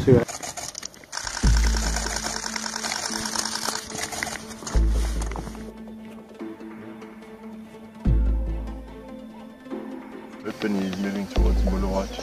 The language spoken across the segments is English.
to it. Penny is moving towards Mulawach.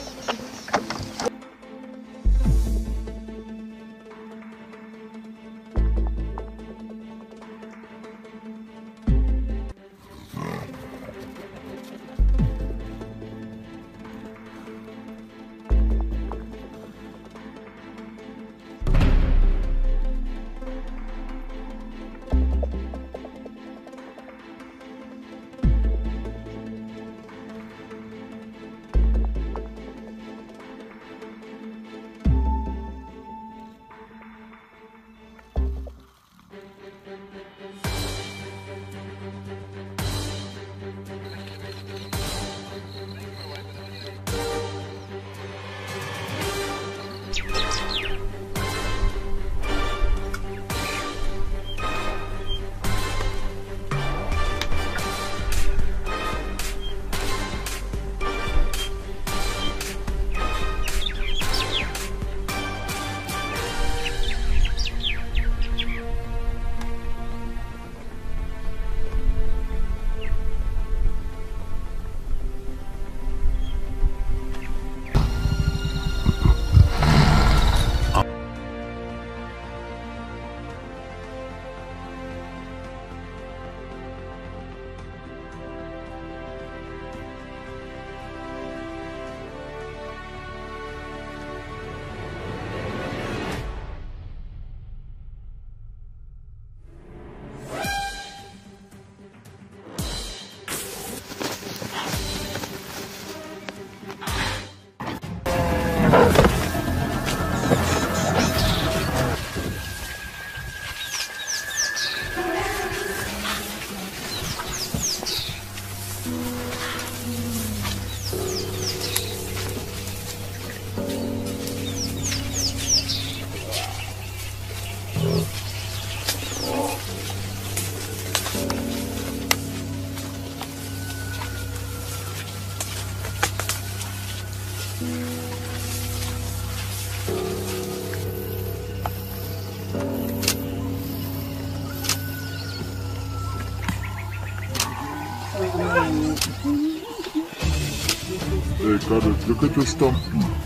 They got it. Look at the stump.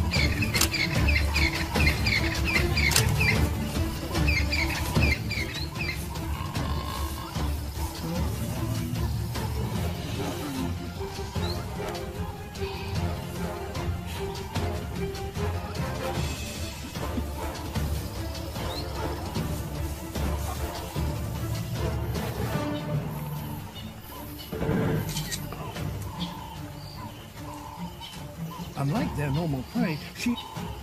Unlike their normal prey, she...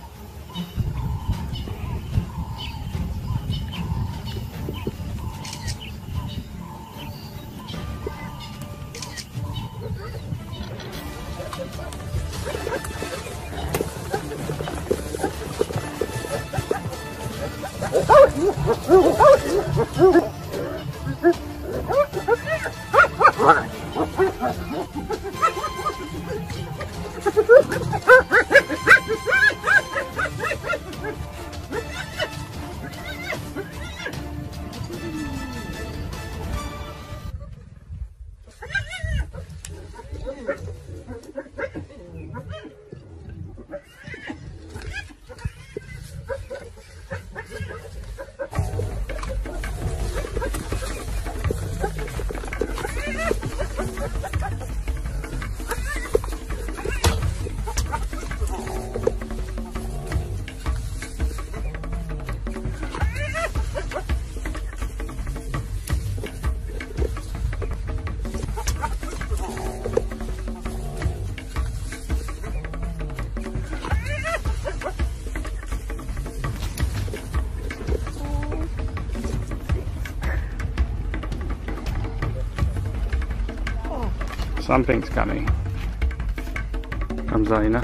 Something's coming from Hyena.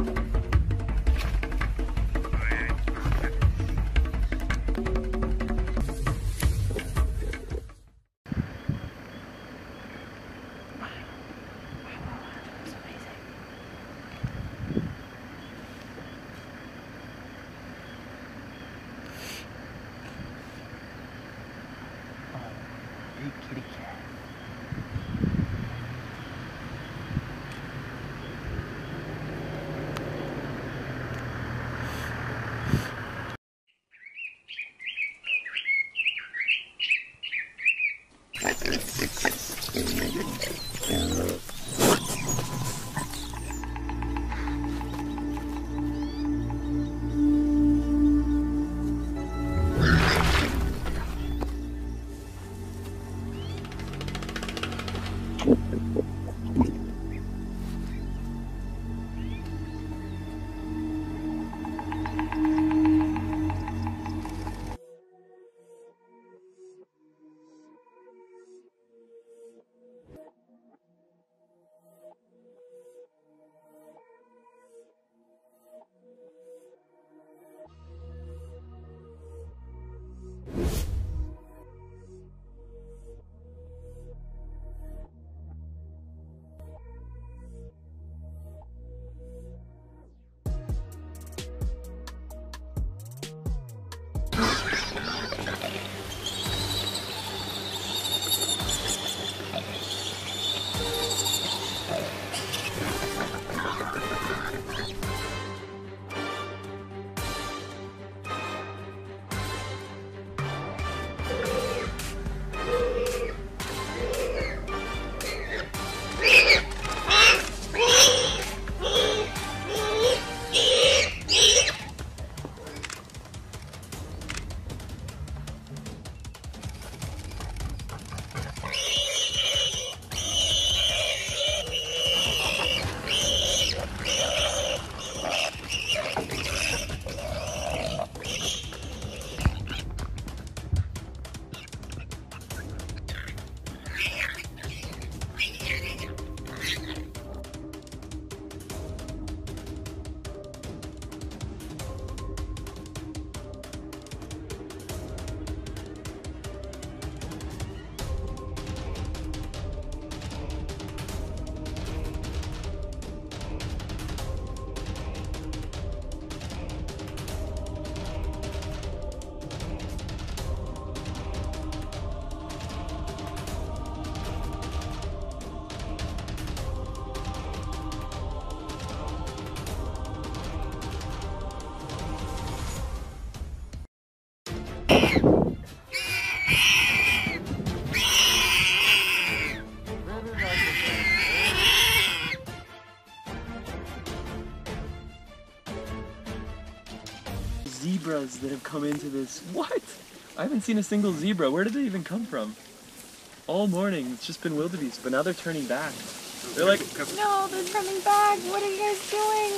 zebras that have come into this. What? I haven't seen a single zebra. Where did they even come from? All morning, it's just been wildebeest, but now they're turning back. They're like, No, they're turning back. What are you guys doing?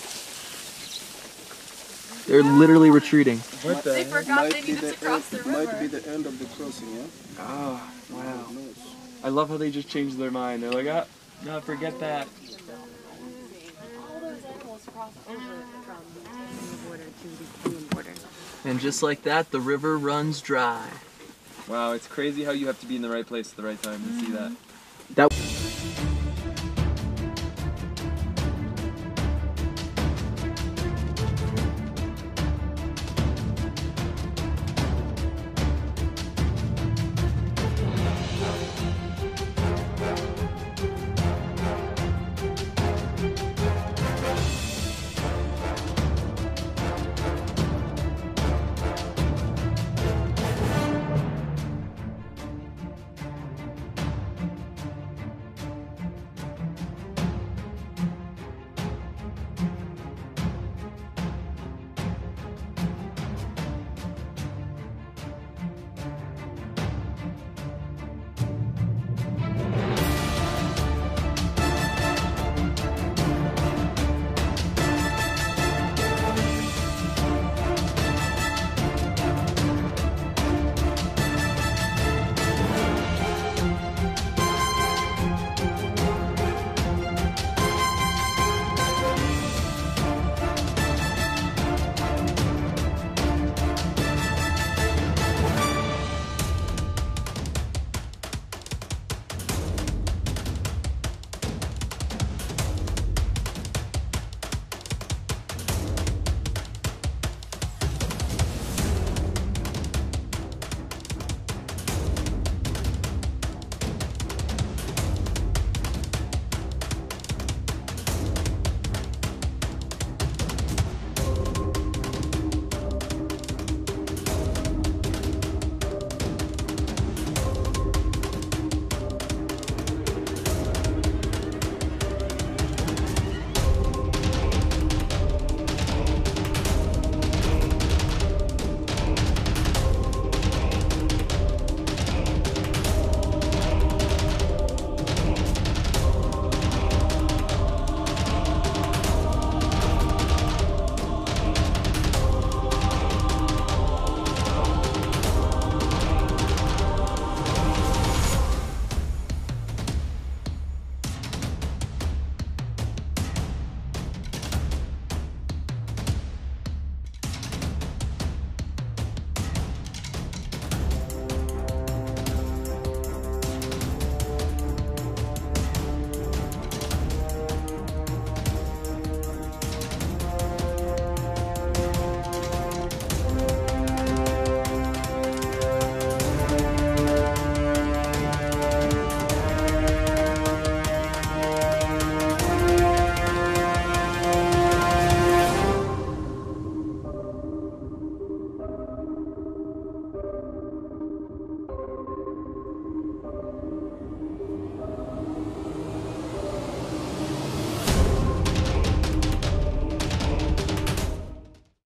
they're literally retreating. What the They heck? forgot they needed to cross the river. Might be the end of the crossing, yeah? Oh, wow. I love how they just changed their mind. They're like, ah, no, forget that. All those animals cross over from the border to the Korean border. And just like that, the river runs dry. Wow, it's crazy how you have to be in the right place at the right time to see that.